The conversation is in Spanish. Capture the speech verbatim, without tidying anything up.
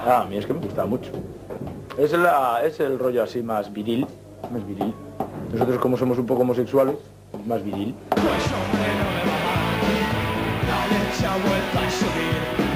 Ah, a mí es que me gusta mucho. Es, la, es el rollo así más viril, más viril. Nosotros como somos un poco homosexuales, más viril. Pues hombre, no me va mal, la leche ha vuelto a subir.